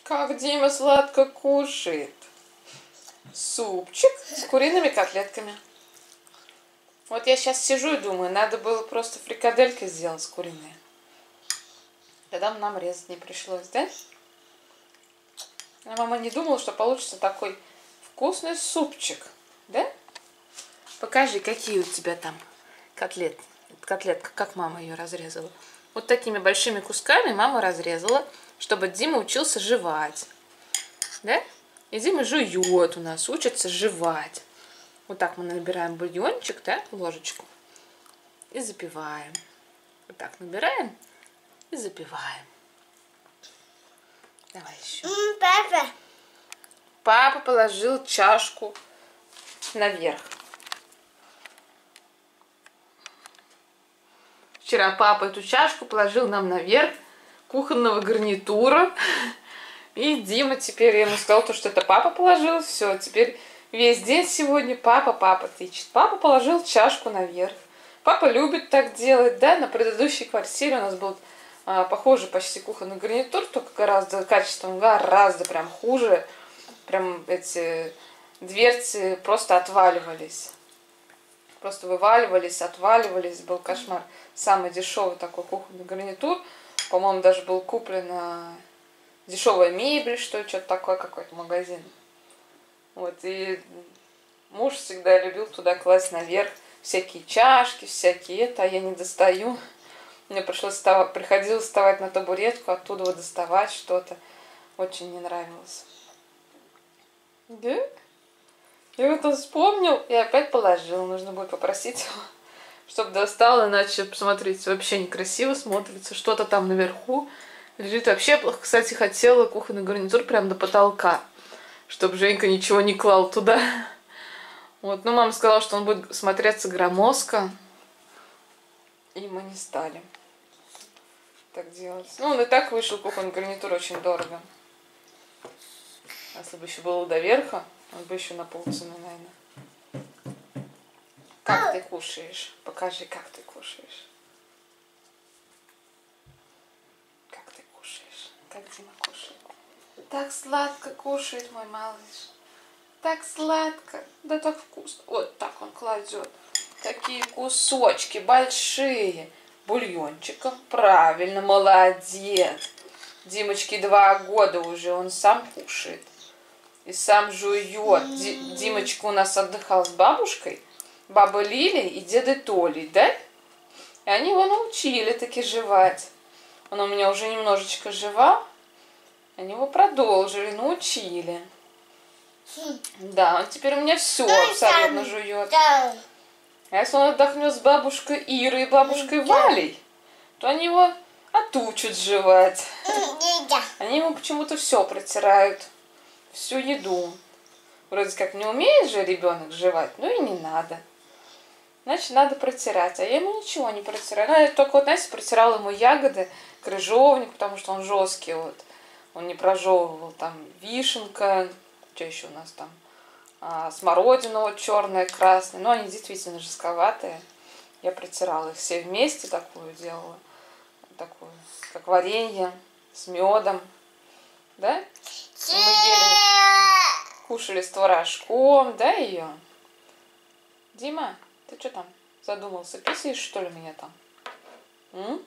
Как Дима сладко кушает. Супчик с куриными котлетками. Вот я сейчас сижу и думаю, надо было просто фрикадельки сделать с куриные. Тогда нам резать не пришлось, да? А мама не думала, что получится такой вкусный супчик, да? Покажи, какие у тебя там котлеты. Котлетка, как мама ее разрезала. Вот такими большими кусками мама разрезала, чтобы Дима учился жевать. Да? И Дима жует у нас, учится жевать. Вот так мы набираем бульончик, да, ложечку. И запиваем. Вот так набираем и запиваем. Давай еще. Папа. Папа положил чашку наверх. Вчера папа эту чашку положил нам наверх кухонного гарнитура. И Дима теперь, я ему сказал, что это папа положил. Все, теперь весь день сегодня папа тычет. Папа положил чашку наверх. Папа любит так делать, да? На предыдущей квартире у нас был похожий почти кухонный гарнитур, только гораздо качеством, гораздо прям хуже. Прям эти дверцы просто отваливались. Просто вываливались, отваливались. Был кошмар. Самый дешевый такой кухонный гарнитур. По-моему, даже был куплен дешевая мебель, что-то такое, какой-то магазин. Вот, и муж всегда любил туда класть наверх всякие чашки, всякие это, а я не достаю. Мне приходилось вставать на табуретку, оттуда вот доставать что-то. Очень не нравилось. Да? Я это вспомнил и опять положил. Нужно будет попросить его, чтобы достал, иначе, посмотрите, вообще некрасиво смотрится. Что-то там наверху лежит. Вообще, кстати, хотела кухонный гарнитур прям до потолка, чтобы Женька ничего не клал туда. Вот, но мама сказала, что он будет смотреться громоздко. И мы не стали так делать. Ну, он и так вышел, кухонный гарнитур очень дорого. Если бы еще было до верха, он бы еще на полцены, наверное. Как ты кушаешь? Покажи, как ты кушаешь. Как ты кушаешь? Как Дима кушает? Так сладко кушает мой малыш. Так сладко. Да так вкусно. Вот так он кладет. Такие кусочки большие. Бульончиком. Правильно, молодец. Димочке 2 года уже, он сам кушает. И сам жует. Димочка у нас отдыхал с бабушкой, бабой Лилей и дедой Толей, да? И они его научили таки жевать. Он у меня уже немножечко жевал. Они его продолжили, научили. Да, он теперь у меня все абсолютно жует. А если он отдохнет с бабушкой Ирой и бабушкой Валей, то они его отучат жевать. Они ему почему-то все протирают. Всю еду. Вроде как не умеет же ребенок жевать, но и не надо. Значит, надо протирать. А я ему ничего не протираю. Ну, я только, вот, знаете, протирала ему ягоды, крыжовник, потому что он жесткий. Вот. Он не прожевывал. Там вишенка, что еще у нас там? Смородина вот черная, красная. Но они действительно жестковатые. Я протирала их все вместе, такую делала. Такую, как варенье с медом. Да? И мы ели, кушали с творожком, да, ее? Дима, ты что там задумался? Писаешь, что ли, меня там?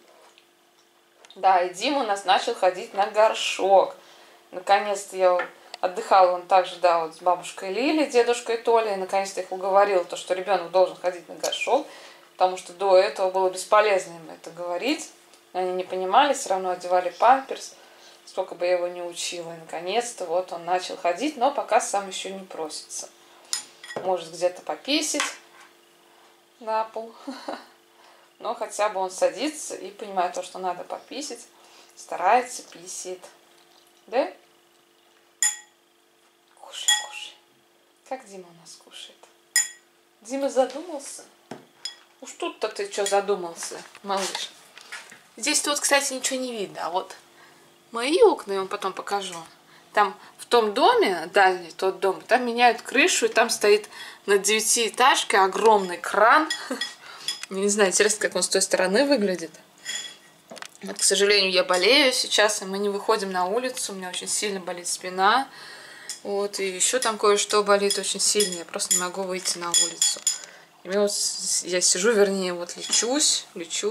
Да, и Дима у нас начал ходить на горшок. Наконец-то я отдыхала он также, да, вот с бабушкой Лилей, дедушкой Толей. Наконец-то их уговорила, то, что ребенок должен ходить на горшок, потому что до этого было бесполезно им это говорить. Они не понимали, все равно одевали памперс. Сколько бы я его не учила. И наконец-то вот он начал ходить, но пока сам еще не просится. Может где-то пописать на пол. Но хотя бы он садится и понимает то, что надо пописать. Старается, писает. Да? Кушай, кушай. Как Дима у нас кушает? Дима задумался? Уж тут-то ты что задумался, малыш? Здесь-то вот, кстати, ничего не видно. А вот мои окна, я вам потом покажу. Там в том доме, дальний тот дом, там меняют крышу, и там стоит над 9-этажкой огромный кран. Не знаю, интересно, как он с той стороны выглядит. Вот, к сожалению, я болею сейчас, и мы не выходим на улицу. У меня очень сильно болит спина. Вот, и еще там кое-что болит очень сильно. Я просто не могу выйти на улицу. И вот я сижу, вернее, вот лечусь.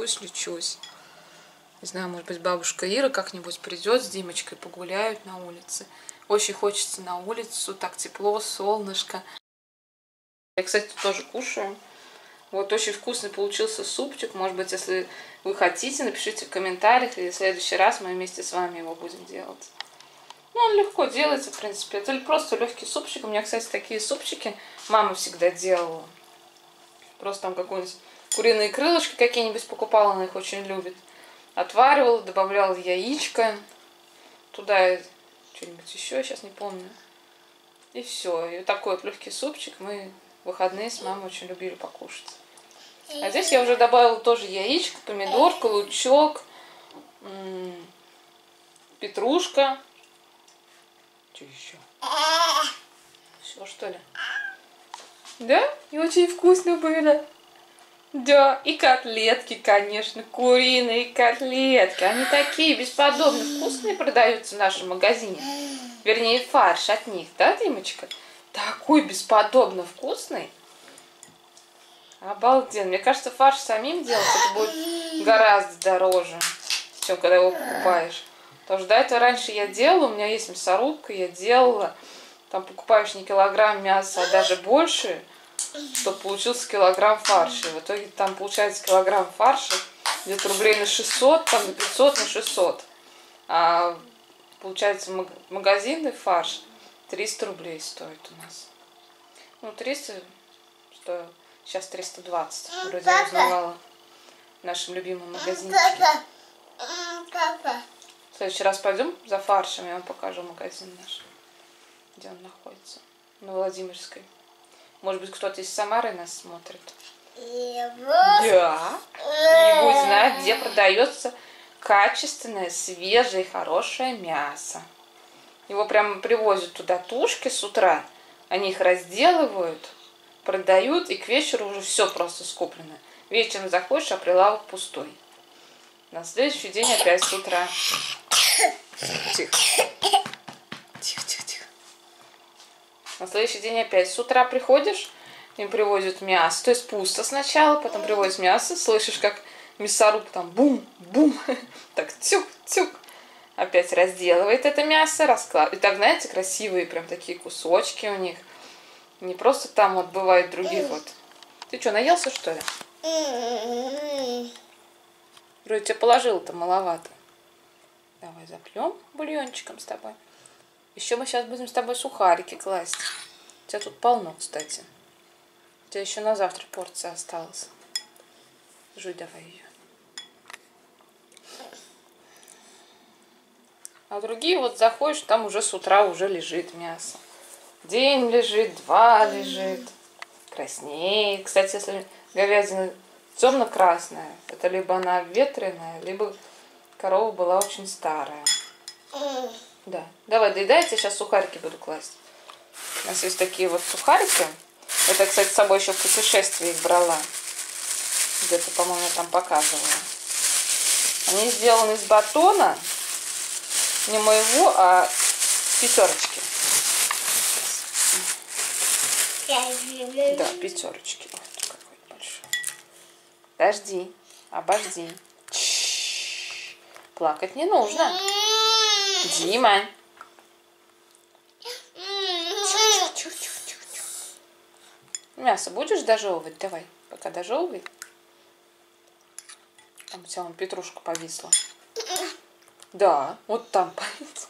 Не знаю, может быть, бабушка Ира как-нибудь придет с Димочкой, погуляют на улице. Очень хочется на улицу, так тепло, солнышко. Я, кстати, тоже кушаю. Вот очень вкусный получился супчик. Может быть, если вы хотите, напишите в комментариях, и в следующий раз мы вместе с вами его будем делать. Ну, он легко делается, в принципе. Это просто легкий супчик. У меня, кстати, такие супчики мама всегда делала. Просто там какие-нибудь куриные крылышки какие-нибудь покупала, она их очень любит. Отваривала, добавляла яичко. Туда что-нибудь еще, сейчас не помню. И все. И вот такой вот легкий супчик мы в выходные с мамой очень любили покушать. А здесь я уже добавила тоже яичко, помидорка, лучок, петрушка. Что еще? Все, что ли? Да? И очень вкусно было. Да, и котлетки, конечно, куриные котлетки. Они такие бесподобно вкусные продаются в нашем магазине. Вернее, фарш от них, да, Димочка? Такой бесподобно вкусный. Обалденно. Мне кажется, фарш самим делать это будет гораздо дороже, чем когда его покупаешь. Потому что до этого раньше я делала, у меня есть мясорубка, я делала. Там покупаешь не килограмм мяса, а даже больше, чтобы получился килограмм фарша. И в итоге там получается килограмм фарша где-то рублей на 600, там на 500, на 600. А получается магазинный фарш 300 рублей стоит у нас. Ну, 300 стоит. Сейчас 320. Вроде я узнавала в нашем любимом магазинчике. В следующий раз пойдем за фаршем, я вам покажу магазин наш, где он находится. На Владимирской. Может быть, кто-то из Самары нас смотрит. Да. Не знает, где продается качественное, свежее и хорошее мясо. Его прямо привозят туда тушки с утра. Они их разделывают, продают, и к вечеру уже все просто скуплено. Вечером заходишь, а прилавок пустой. На следующий день опять с утра. Тихо. Тихо. На следующий день опять с утра приходишь, им привозят мясо. То есть пусто сначала, потом привозят мясо, слышишь, как мясоруб там бум-бум, так тюк-тюк. Опять разделывает это мясо, раскладывает. И так, знаете, красивые прям такие кусочки у них. Не просто там вот бывает других вот. Ты что, наелся, что ли? Вроде тебя положила-то маловато. Давай запьем бульончиком с тобой. Еще мы сейчас будем с тобой сухарики класть. У тебя тут полно, кстати. У тебя еще на завтра порция осталась. Жуй давай ее. А другие вот заходишь, там уже с утра уже лежит мясо. День лежит, два лежит. Краснеет. Кстати, если говядина темно-красная, это либо она ветреная, либо корова была очень старая. Да. Давай, доедай, я сейчас сухарики буду класть. У нас есть такие вот сухарики. Это, кстати, с собой еще в путешествии их брала. Где-то, по-моему, там показывала. Они сделаны из батона. Не моего, а пятерочки. Да, пятерочки. Вот какой большой. Подожди, обожди. Плакать не нужно. Дима. Мясо будешь дожевывать? Давай, пока дожевывай. Там у тебя вон петрушка повисла. Да, вот там повисла.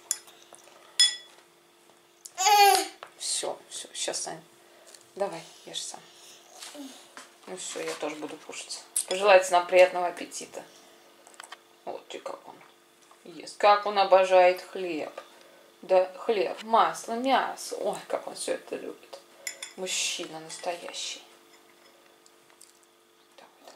Все, сейчас, Сань. Давай, ешь сам. Ну все, я тоже буду кушать. Пожелайте нам приятного аппетита. Вот и как он ест. Как он обожает хлеб. Да, хлеб, масло, мясо. Ой, как он все это любит. Мужчина настоящий. Давай,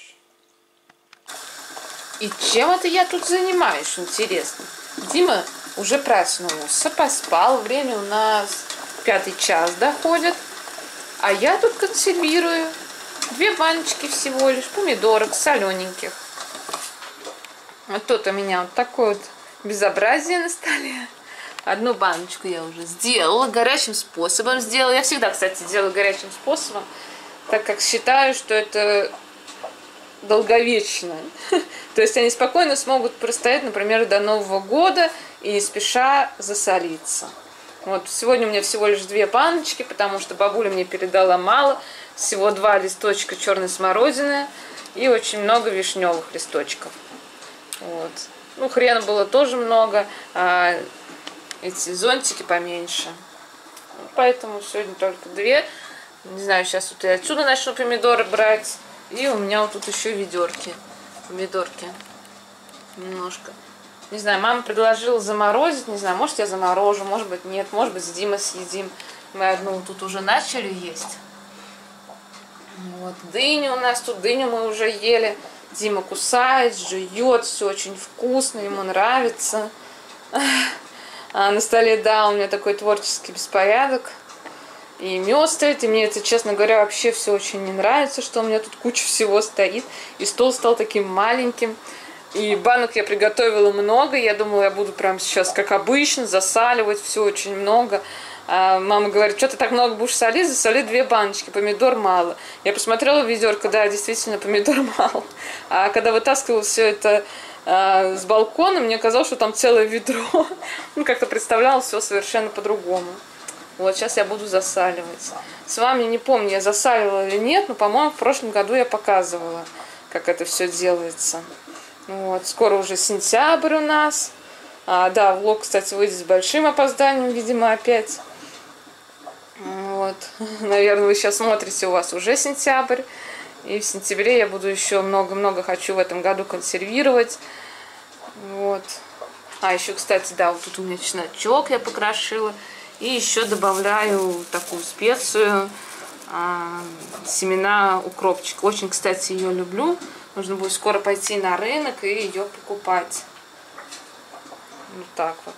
кушай. И чем это я тут занимаюсь, интересно? Дима уже проснулся, поспал. Время у нас 5-й час доходит. А я тут консервирую 2 баночки всего лишь помидорок солененьких. Вот тут у меня вот такое вот безобразие на столе. Одну баночку я уже сделала, горячим способом сделала. Я всегда, кстати, делаю горячим способом, так как считаю, что это долговечно. То есть они спокойно смогут простоять, например, до Нового года и не спеша засолиться. Вот сегодня у меня всего лишь 2 баночки, потому что бабуля мне передала мало. Всего 2 листочка черной смородины и очень много вишневых листочков. Вот. Ну, хрена было тоже много, а эти зонтики поменьше. Поэтому сегодня только 2. Не знаю, сейчас вот я отсюда начну помидоры брать. И у меня вот тут еще ведерки. Помидорки. Немножко. Не знаю, мама предложила заморозить. Не знаю, может я заморожу, может быть нет. Может быть с Димой съедим. Мы одну тут уже начали есть. Вот. Дыню у нас тут. Дыню мы уже ели. Дима кусает, жует. Все очень вкусно. Ему нравится. А на столе, да, у меня такой творческий беспорядок. И мед стоит, и мне это, честно говоря, вообще все очень не нравится, что у меня тут куча всего стоит. И стол стал таким маленьким. И банок я приготовила много. Я думала, я буду прямо сейчас, как обычно, засаливать все очень много. А мама говорит, что ты так много будешь солить? Засоли 2 баночки, помидор мало. Я посмотрела в ведерко, да, действительно, помидор мало. А когда вытаскивала все это с балкона, мне казалось, что там целое ведро. Ну, как-то представляла все совершенно по-другому. Вот, сейчас я буду засаливать. С вами не помню, я засаливала или нет, но, по-моему, в прошлом году я показывала, как это все делается. Вот, скоро уже сентябрь у нас. Да, влог, кстати, выйдет с большим опозданием, видимо, опять. Вот, наверное, вы сейчас смотрите, у вас уже сентябрь. И в сентябре я буду еще много-много хочу в этом году консервировать. Вот. А еще, кстати, да, вот тут у меня чесночок я покрошила. И еще добавляю такую специю, семена укропчика. Очень, кстати, ее люблю. Нужно будет скоро пойти на рынок и ее покупать. Вот так вот.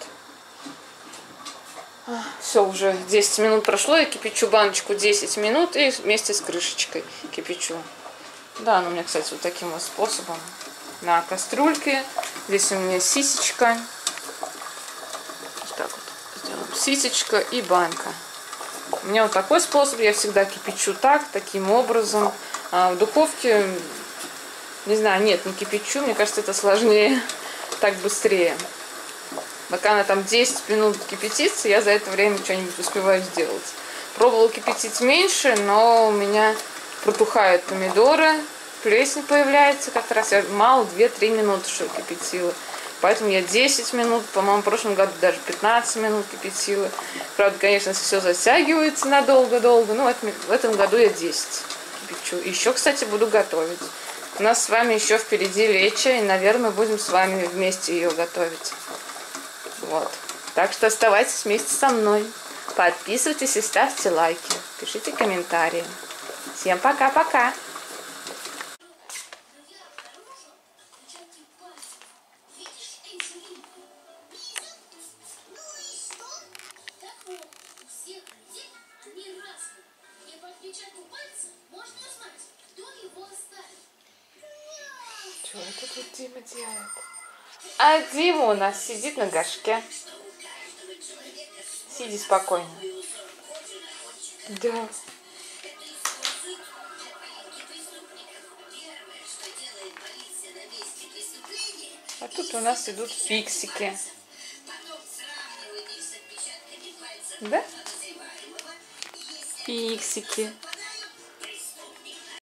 Все, уже 10 минут прошло. Я кипячу баночку 10 минут и вместе с крышечкой кипячу. Да, она у меня, кстати, вот таким вот способом. На кастрюльке. Здесь у меня сисечка. Вот так вот. Сисечка и банка. У меня вот такой способ, я всегда кипячу таким образом. А в духовке, не знаю, нет, не кипячу, мне кажется, это сложнее, так быстрее. Пока она там 10 минут кипятится, я за это время что-нибудь успеваю сделать. Пробовала кипятить меньше, но у меня протухают помидоры, плесень появляется, как раз я мало, 2-3 минуты что кипятила. Поэтому я 10 минут, по-моему, в прошлом году даже 15 минут кипятила. Правда, конечно, все затягивается надолго-долго, но в этом году я 10 кипячу. Еще, кстати, буду готовить. У нас с вами еще впереди лечо, и, наверное, будем с вами вместе ее готовить. Вот. Так что оставайтесь вместе со мной. Подписывайтесь и ставьте лайки. Пишите комментарии. Всем пока-пока! Что это тут Дима делает? А Дима у нас сидит на горшке. Сиди спокойно. Да. А тут у нас идут фиксики. Да? Фиксики.